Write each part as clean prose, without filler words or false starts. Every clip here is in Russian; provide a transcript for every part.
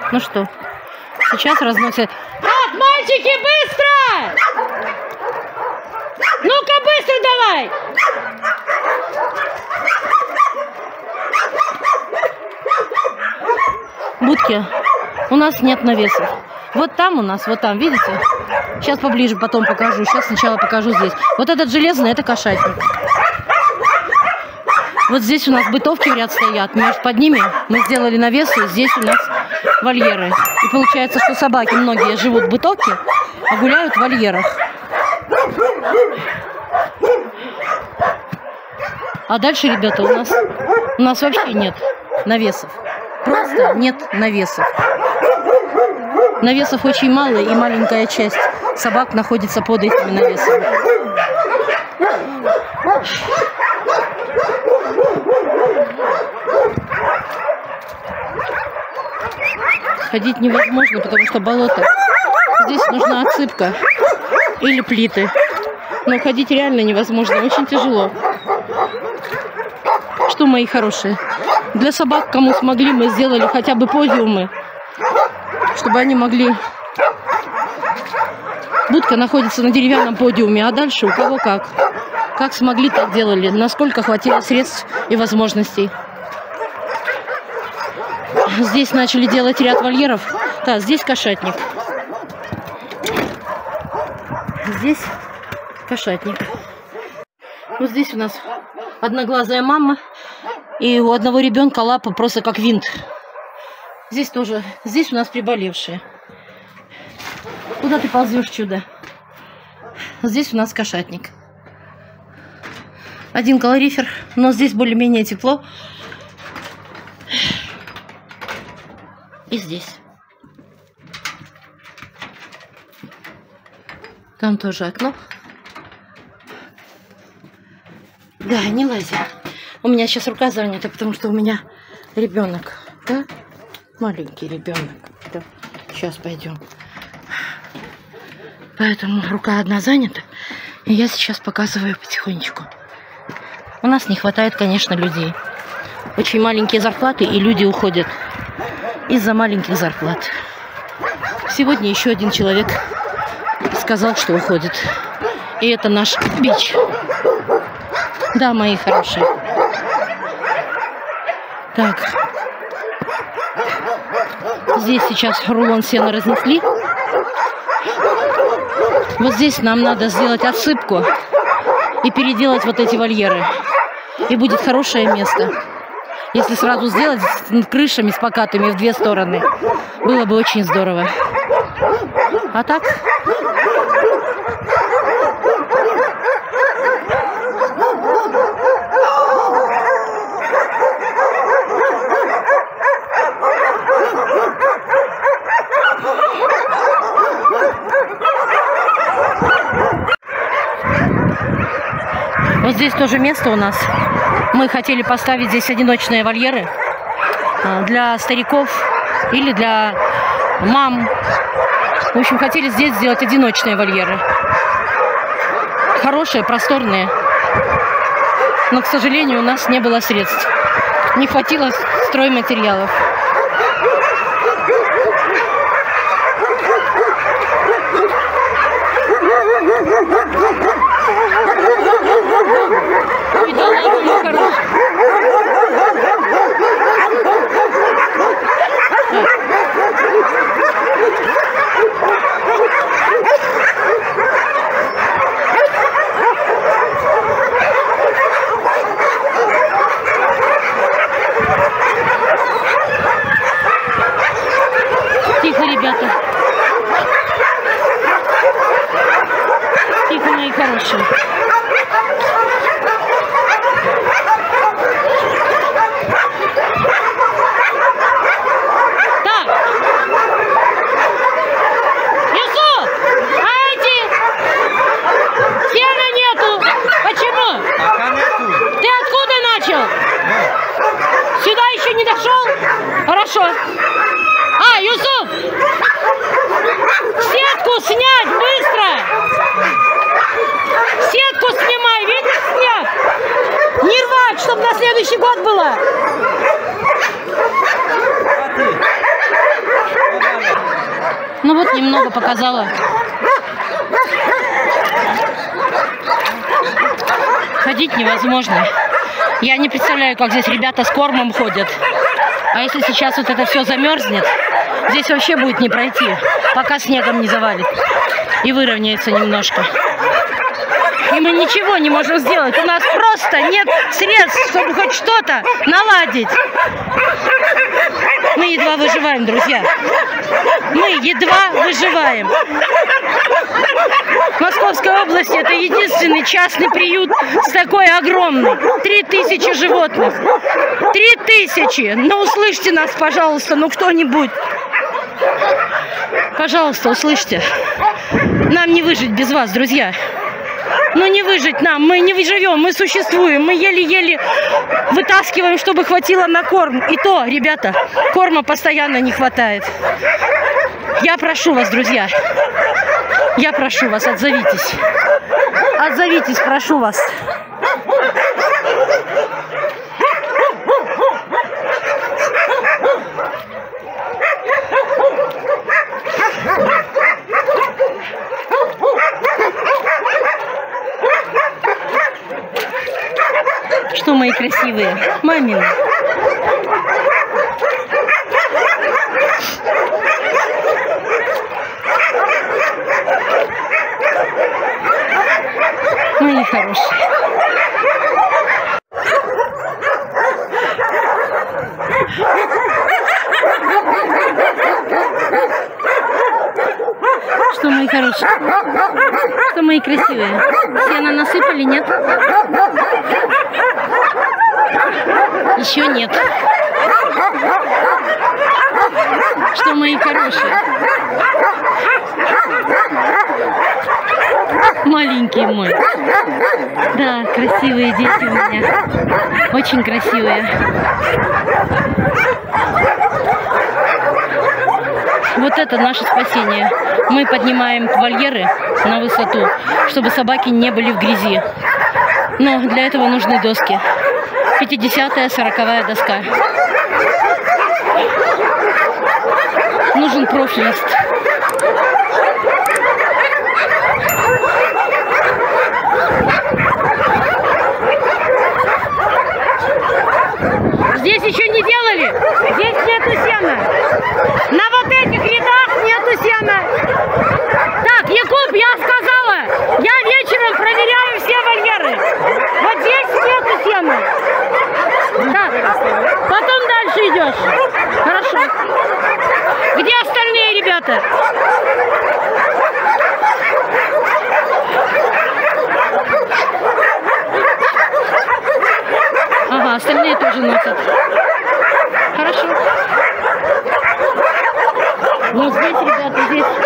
Ну что, сейчас разносят. Так, мальчики, быстро! Ну-ка, быстро давай! Будки. У нас нет навесов. Вот там у нас, вот там, видите? Сейчас поближе потом покажу. Сейчас сначала покажу здесь. Вот этот железный, это кошатник. Вот здесь у нас бытовки в ряд стоят. Между под ними мы сделали навесы. Здесь у нас вольеры. И получается, что собаки многие живут в бытовке, а гуляют в вольерах. А дальше, ребята, у нас вообще нет навесов. Просто нет навесов. Навесов очень мало, и маленькая часть собак находится под этими навесами. Ходить невозможно, потому что болото. Здесь нужна отсыпка или плиты. Но ходить реально невозможно, очень тяжело. Что, мои хорошие, для собак, кому смогли, мы сделали хотя бы подиумы, чтобы они могли... Будка находится на деревянном подиуме, а дальше у кого как. Как смогли, так делали. Насколько хватило средств и возможностей. Здесь начали делать ряд вольеров. Да, здесь кошатник. Здесь кошатник. Вот здесь у нас одноглазая мама. И у одного ребенка лапа просто как винт. Здесь тоже. Здесь у нас приболевшие. Куда ты ползешь, чудо? Здесь у нас кошатник. Один калорифер, но здесь более-менее тепло. И здесь. Там тоже окно. Да, не лази. У меня сейчас рука занята, потому что у меня ребенок. Да? Маленький ребенок. Да. Сейчас пойдем. Поэтому рука одна занята. И я сейчас показываю потихонечку. У нас не хватает, конечно, людей. Очень маленькие зарплаты, и люди уходят из-за маленьких зарплат. Сегодня еще один человек сказал, что уходит. И это наш бич. Да, мои хорошие. Так. Здесь сейчас рулон сена разнесли. Вот здесь нам надо сделать отсыпку и переделать вот эти вольеры. И будет хорошее место. Если сразу сделать с крышами, с покатыми в две стороны, было бы очень здорово. А так... Вот здесь тоже место у нас. Мы хотели поставить здесь одиночные вольеры для стариков или для мам. В общем, хотели здесь сделать одиночные вольеры. Хорошие, просторные. Но, к сожалению, у нас не было средств. Не хватило стройматериалов. Тихо, ребята. Тихо, мои хорошие. Не дошел? Хорошо. А, Юсуф! Сетку снять быстро! Сетку снимай, видишь, снят? Не рвать, чтобы на следующий год было. вот немного показала. Ходить невозможно. Я не представляю, как здесь ребята с кормом ходят. А если сейчас вот это все замерзнет, здесь вообще будет не пройти, пока снегом не завалит и выровняется немножко. И мы ничего не можем сделать. У нас просто нет средств, чтобы хоть что-то наладить. Мы едва выживаем, друзья. Мы едва выживаем. В Московской области это единственный частный приют с такой огромной. 3000 животных. 3000! Ну услышьте нас, пожалуйста, ну кто-нибудь. Пожалуйста, услышьте. Нам не выжить без вас, друзья. Ну не выжить нам, мы не живем, мы существуем, мы еле-еле вытаскиваем, чтобы хватило на корм. И то, ребята, корма постоянно не хватает. Я прошу вас, друзья, я прошу вас, отзовитесь. Отзовитесь, прошу вас. Что, мои красивые? Мамины. Мои хорошие. Что, мои хорошие? Что, мои красивые? Сено насыпали, нет? Еще нет. Что, мои хорошие? Маленький мой. Да, красивые дети у меня. Очень красивые. Вот это наше спасение. Мы поднимаем вольеры на высоту, чтобы собаки не были в грязи. Но для этого нужны доски. 50-я, 40-я доска. Нужен профлист. Здесь еще не делали. Здесь нету сена. На вот этих рядах нету сена. Так, Якуб, я сказала, я вечером проверяю все вольеры. Вот здесь нету сена. Так, потом дальше идешь. Хорошо. Где остальные ребята? Ага, остальные тоже носят. Хорошо. Но здесь, ребята,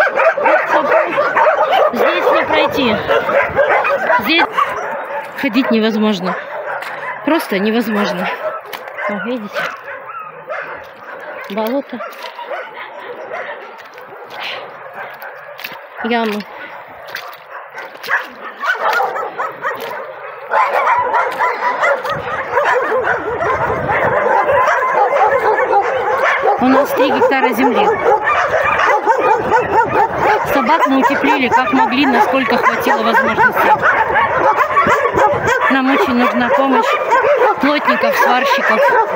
здесь не пройти. Здесь ходить невозможно. Просто невозможно. О, видите? Болото. Ямы. У нас 3 гектара земли. Собак мы утеплили как могли, насколько хватило возможностей. Нам очень нужна помощь плотников, сварщиков.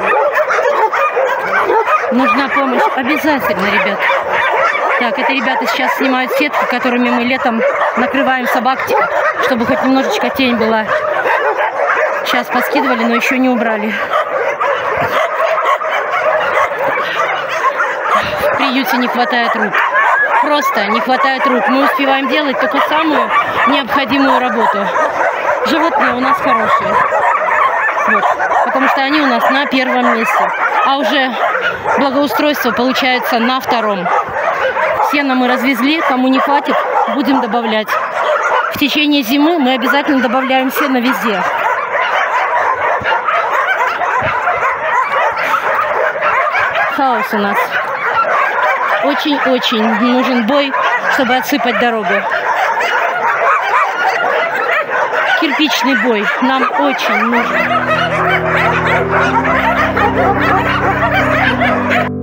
Нужна помощь обязательно, ребят. Так, это ребята сейчас снимают сетки, которыми мы летом накрываем собак, чтобы хоть немножечко тень была. Сейчас поскидывали, но еще не убрали. В приюте не хватает рук. Просто не хватает рук. Мы успеваем делать только самую необходимую работу. Животные у нас хорошие. Вот. Потому что они у нас на первом месте. А уже благоустройство получается на втором. Сено мы развезли, кому не хватит, будем добавлять. В течение зимы мы обязательно добавляем сено везде. Хаос у нас. Очень-очень нужен бой, чтобы отсыпать дорогу. Кирпичный бой нам очень нужен.